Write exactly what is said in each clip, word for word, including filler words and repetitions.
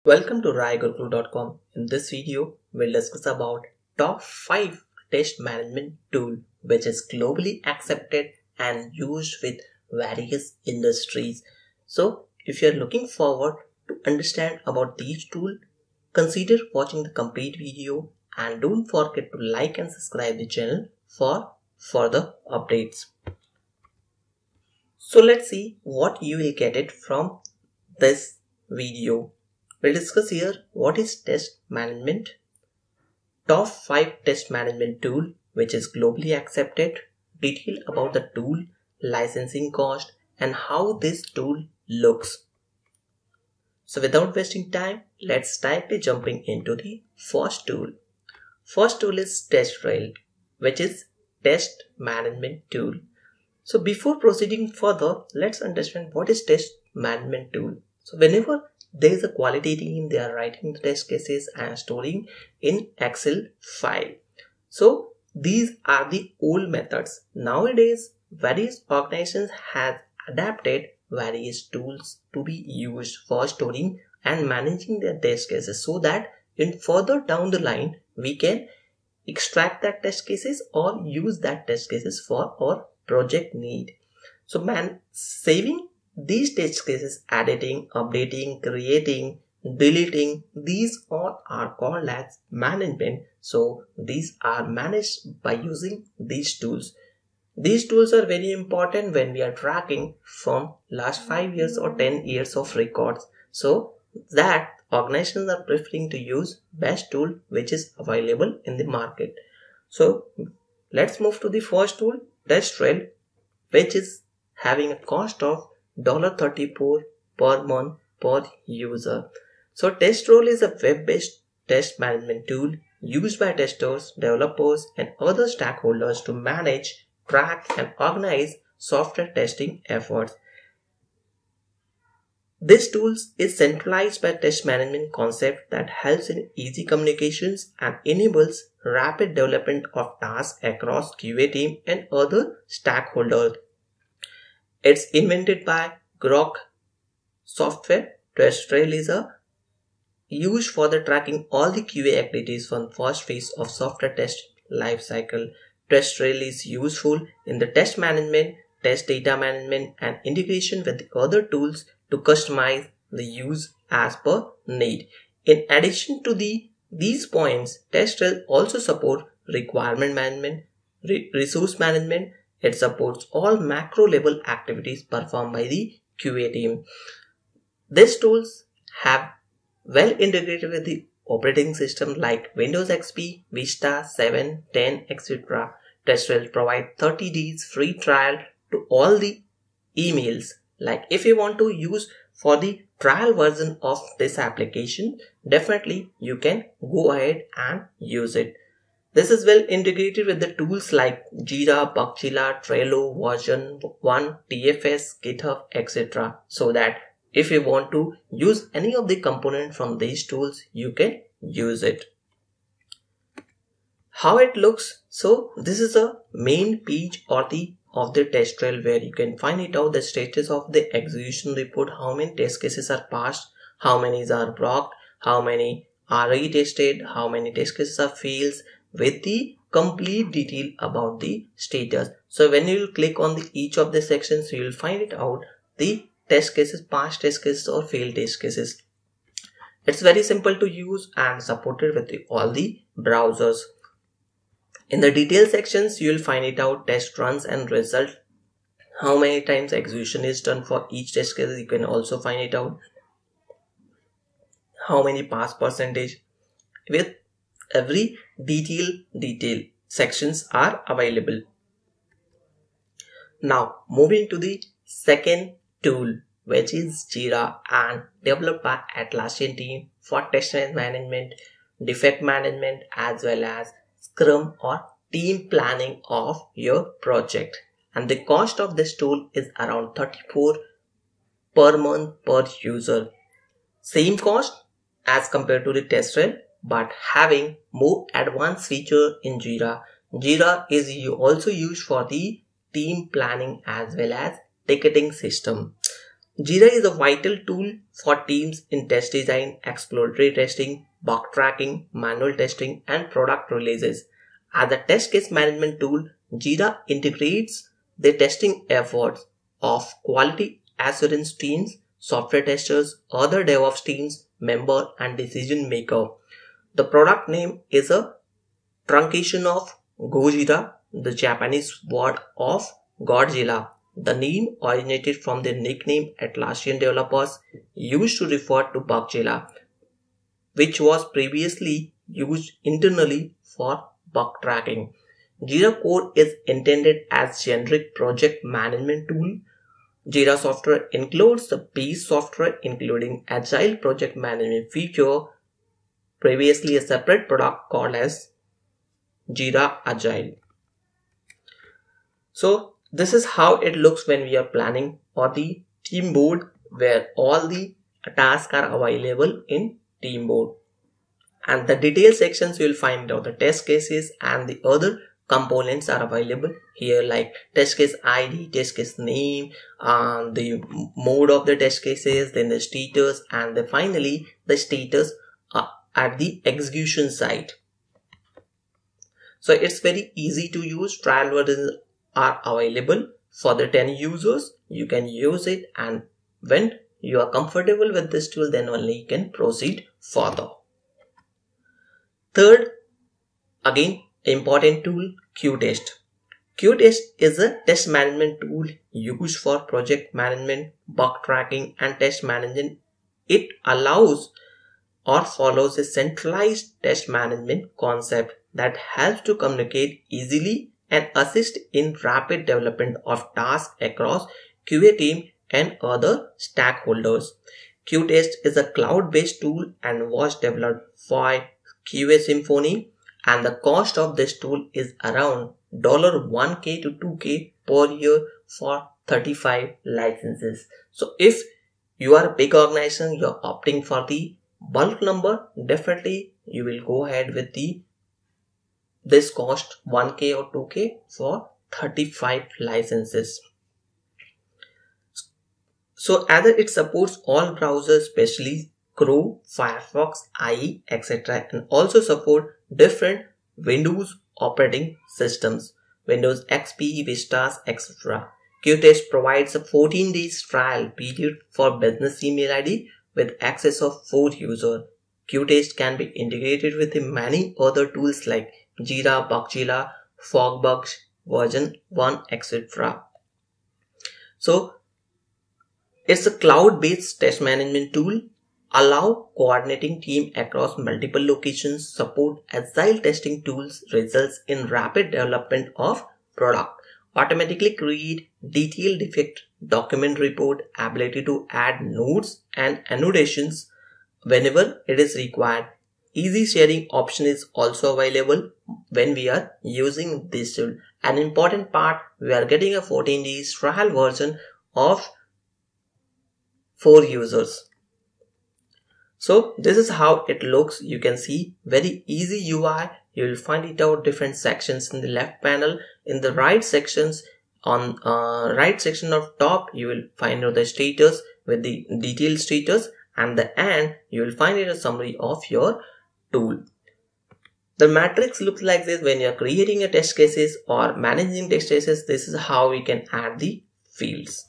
Welcome to rai gurukul dot com. In this video, we'll discuss about top five test management tool which is globally accepted and used with various industries. So, if you're looking forward to understand about these tools, consider watching the complete video and don't forget to like and subscribe the channel for further updates. So let's see what you will get it from this video. We'll discuss here what is test management, top five test management tool which is globally accepted, detail about the tool, licensing cost and how this tool looks. So without wasting time, let's directly jumping into the first tool. First tool is TestRail, which is test management tool. So before proceeding further, let's understand what is test management tool. So whenever there is a quality team, they are writing the test cases and storing in Excel file. So these are the old methods. Nowadays, various organizations have adapted various tools to be used for storing and managing their test cases so that in further down the line, we can extract that test cases or use that test cases for our project need. So man, saving these test cases, editing, updating, creating, deleting, these all are called as management. So these are managed by using these tools. These tools are very important when we are tracking from last five years or ten years of records. So that organizations are preferring to use best tool which is available in the market. So let's move to the first tool, TestRail, which is having a cost of one dollar thirty-four per month per user. So TestRail is a web-based test management tool used by testers, developers and other stakeholders to manage, track and organize software testing efforts. This tool is centralized by test management concept that helps in easy communications and enables rapid development of tasks across Q A team and other stakeholders. It's invented by Grok software. TestRail is a used for the tracking all the Q A activities from first phase of software test lifecycle. TestRail is useful in the test management, test data management and integration with the other tools to customize the use as per need. In addition to the these points, TestRail also supports requirement management, re resource management. It supports all macro level activities performed by the Q A team. These tools have well integrated with the operating system like Windows X P, Vista, seven, ten, et cetera. TestRail provides thirty days free trial to all the emails. Like if you want to use for the trial version of this application, definitely you can go ahead and use it. This is well integrated with the tools like Jira, Bugzilla, Trello, version one, T F S, GitHub, et cetera. So that if you want to use any of the components from these tools, you can use it. How it looks? So this is a main page or the of the TestRail where you can find it out the status of the execution report, how many test cases are passed, how many are blocked, how many are retested, how many test cases are fails, with the complete detail about the status. So when you click on the each of the sections, you will find it out the test cases, past test cases or failed test cases. It's very simple to use and supported with the, all the browsers. In the detail sections, you will find it out test runs and result, how many times execution is done for each test case. You can also find it out how many pass percentage. With every detail detail sections are available. Now moving to the second tool, which is Jira and developed by Atlassion team for test management, defect management as well as Scrum or team planning of your project. And the cost of this tool is around thirty-four per month per user. Same cost as compared to the TestRail, but having more advanced feature in Jira. Jira is also used for the team planning as well as ticketing system. Jira is a vital tool for teams in test design, exploratory testing, bug tracking, manual testing, and product releases. As a test case management tool, Jira integrates the testing efforts of quality assurance teams, software testers, other DevOps teams, member, and decision maker. The product name is a truncation of Gojira, the Japanese word of Godzilla. The name originated from the nickname Atlassion developers used to refer to Bugzilla, which was previously used internally for bug tracking. Jira Core is intended as generic project management tool. Jira software includes the base software including agile project management feature, previously a separate product called as Jira Agile. So this is how it looks when we are planning or the team board, where all the tasks are available in team board. And the detail sections you will find out the test cases and the other components are available here, like test case I D, test case name, and the mode of the test cases, then the status, and then finally the status uh, at the execution site. So it's very easy to use. Trial versions are available for the ten users. You can use it, and when you are comfortable with this tool, then only you can proceed further. Third, again important tool, QTEST. QTEST is a test management tool used for project management, bug tracking, and test management. It allows or follows a centralized test management concept that helps to communicate easily and assist in rapid development of tasks across Q A team and other stakeholders. QTEST is a cloud-based tool and was developed by Q A Symphony, and the cost of this tool is around one K to two K per year for thirty-five licenses. So if you are a big organization, you are opting for the bulk number, definitely you will go ahead with the this cost one K or two K for thirty-five licenses. So as it supports all browsers, especially Chrome, Firefox, I E, et cetera, and also support different Windows operating systems, Windows X P, Vistas, et cetera. QTEST provides a fourteen days trial period for business email I D with access of four users. QTEST can be integrated with many other tools like Jira, Bugzilla, Fogbugs, version one, et cetera. So it's a cloud-based test management tool, allow coordinating team across multiple locations, support agile testing tools, results in rapid development of product, automatically create detailed defect document report, ability to add notes and annotations whenever it is required. Easy sharing option is also available when we are using this tool. An important part, we are getting a fourteen days trial version of four users. So this is how it looks. You can see very easy U I. You will find it out different sections in the left panel. In the right sections, on uh, right section of top, you will find out the status with the detailed status, and the end you will find it a summary of your tool. The matrix looks like this. When you are creating a test cases or managing test cases, this is how we can add the fields.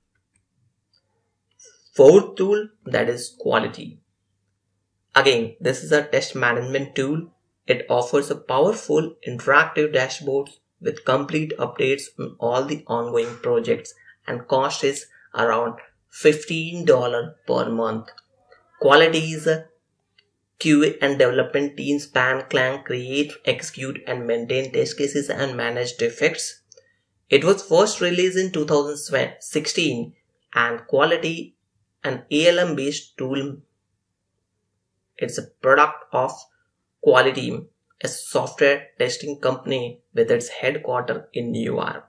Fourth tool, that is QUALITEE. Again, this is a test management tool. It offers a powerful interactive dashboard with complete updates on all the ongoing projects, and cost is around fifteen dollars per month. QUALITEE is a Q A and development teams span, clan, create, execute, and maintain test cases and manage defects. It was first released in two thousand sixteen, and QUALITEE, an A L M based tool, it's a product of QUALITEE, a software testing company with its headquarters in New York.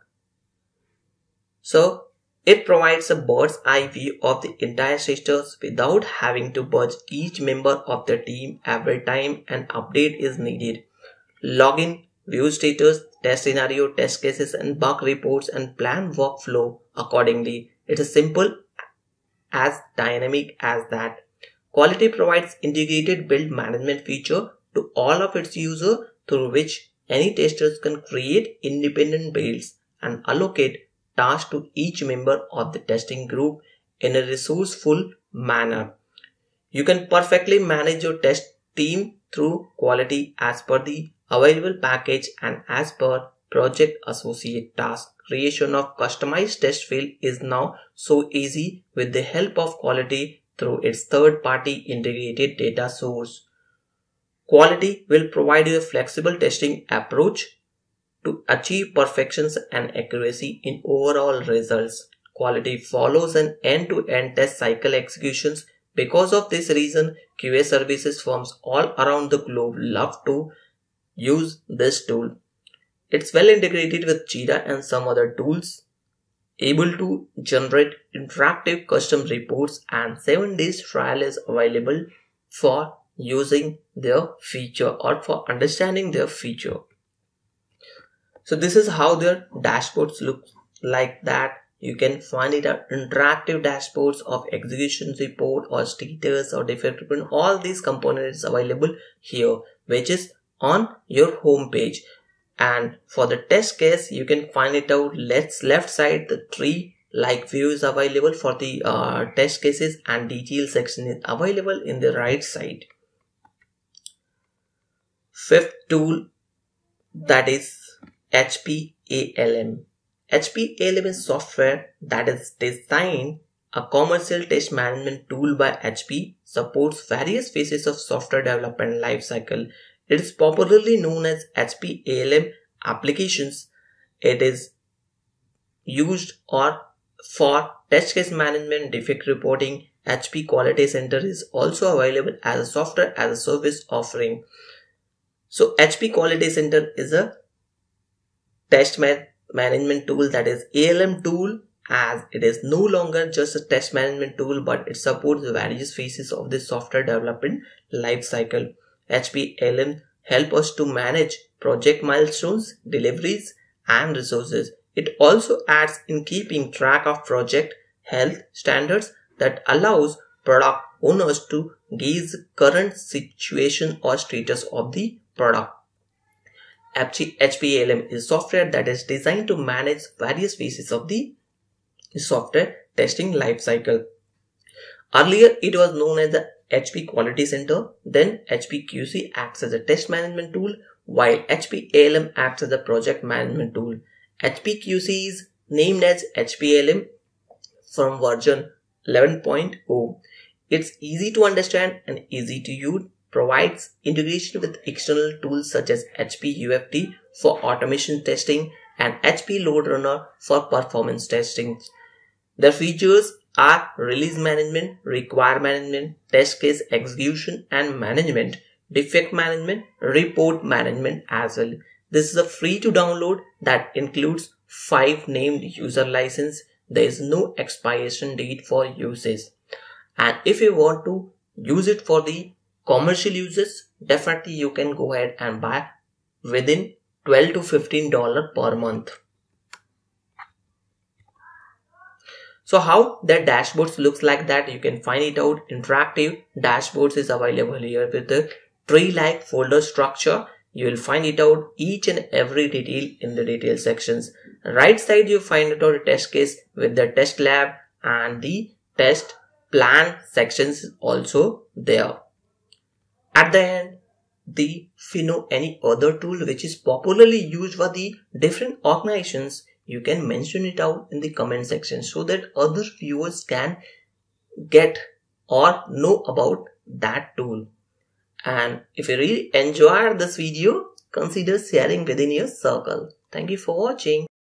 So it provides a bird's eye view of the entire status without having to budge each member of the team every time an update is needed. Login, view status, test scenario, test cases, and bug reports, and plan workflow accordingly. It is simple as dynamic as that. QUALITEE provides integrated build management feature to all of its users, through which any testers can create independent builds and allocate tasks to each member of the testing group in a resourceful manner. You can perfectly manage your test team through QUALITEE as per the available package and as per project associate task. Creation of customized test field is now so easy with the help of QUALITEE through its third-party integrated data source. QUALITEE will provide you a flexible testing approach to achieve perfection and accuracy in overall results. QUALITEE follows an end-to-end test cycle executions. Because of this reason, Q A services firms all around the globe love to use this tool. It's well integrated with Jira and some other tools, able to generate interactive custom reports, and seven days trial is available for using their feature or for understanding their feature. So this is how their dashboards look like that. You can find it at interactive dashboards of execution report or status or defect report. All these components available here, which is on your home page. And for the test case, you can find it out. Let's left side, the tree like view is available for the uh, test cases, and detail section is available in the right side. Fifth tool, that is H P A L M. H P A L M is software that is designed a commercial test management tool by H P, supports various phases of software development lifecycle. It is popularly known as H P A L M applications. It is used or for test case management, defect reporting. H P Quality Center is also available as a software as a service offering. So H P Quality Center is a test man management tool, that is A L M tool, as it is no longer just a test management tool, but it supports various phases of the software development life cycle. H P A L M help us to manage project milestones, deliveries, and resources. It also aids in keeping track of project health standards that allows product owners to gauge the current situation or status of the product. H P A L M is software that is designed to manage various phases of the software testing lifecycle. Earlier, it was known as the H P Quality Center. Then H P Q C acts as a test management tool, while H P A L M acts as a project management tool. H P Q C is named as H P A L M from version eleven point zero. It's easy to understand and easy to use. Provides integration with external tools such as H P U F T for automation testing and H P Load Runner for performance testing. Their features are release management, require management, test case execution and management, defect management, report management as well. This is a free to download that includes five named user license. There is no expiration date for usage. And if you want to use it for the commercial uses, definitely you can go ahead and buy within twelve to fifteen dollars per month. So how their dashboards looks like that, you can find it out. Interactive dashboards is available here with the tree-like folder structure. You will find it out each and every detail in the detail sections. Right side you find it out a test case with the test lab, and the test plan sections is also there. At the end, the if you know any other tool which is popularly used for the different organizations, you can mention it out in the comment section so that other viewers can get or know about that tool. And if you really enjoyed this video, consider sharing within your circle. Thank you for watching.